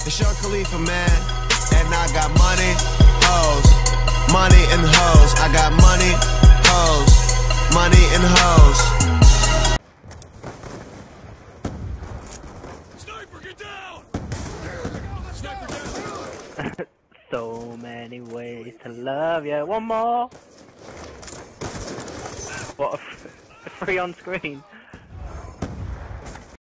It's your Khalifa, man. And I got money, hoes. Money and hoes. I got money, hoes. Money and hoes. Sniper, get down! Sniper down! So many ways to love you. One more. What? A free on screen.